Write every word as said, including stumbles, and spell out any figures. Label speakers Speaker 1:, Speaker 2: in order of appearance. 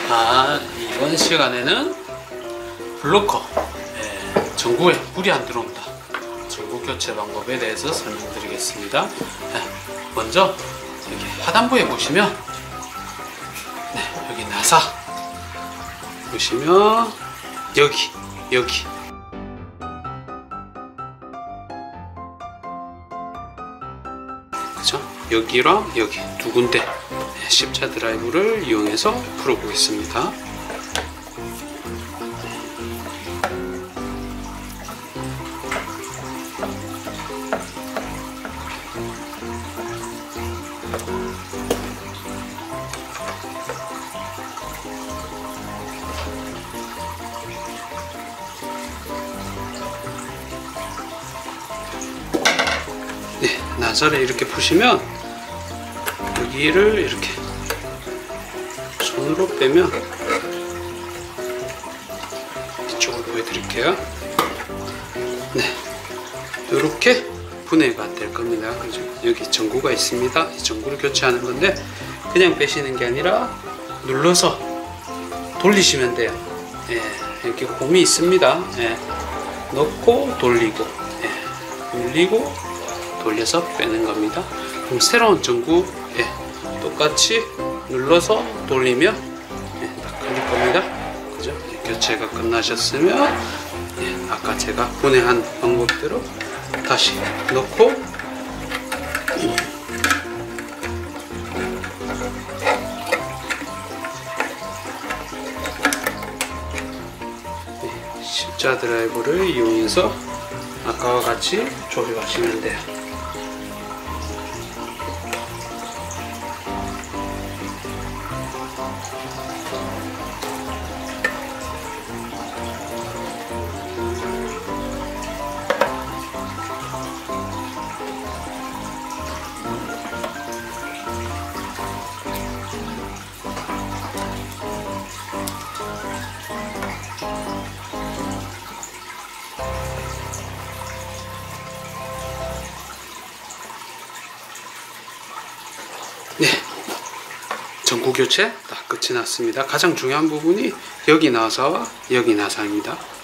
Speaker 1: 아, 이번 시간에는 블로커 예, 전구에 불이 안 들어온다 전구 교체 방법에 대해서 설명드리겠습니다. 예, 먼저 여기 하단부에 보시면 네, 여기 나사 보시면 여기 여기 그죠? 여기랑 여기 두 군데 네, 십자 드라이브를 이용해서 풀어보겠습니다. 네, 나사를 이렇게 푸시면 여기를 이렇게 손으로 빼면 이쪽을 보여드릴게요. 네, 이렇게 분해가 될 겁니다. 그죠? 여기 전구가 있습니다. 이 전구를 교체하는 건데 그냥 빼시는 게 아니라 눌러서 돌리시면 돼요. 예, 이렇게 홈이 있습니다. 예, 넣고 돌리고 예, 눌리고 돌려서 빼는 겁니다. 그럼 새로운 전구에 똑같이 눌러서 돌리면 예, 딱 걸릴 겁니다. 그죠? 교체가 끝나셨으면 예, 아까 제가 분해한 방법대로 다시 넣고 예, 십자 드라이브를 이용해서 아까와 같이 조립하시면 돼요. 네, 전구 교체 다 끝이 났습니다. 가장 중요한 부분이 여기 나사와 여기 나사입니다.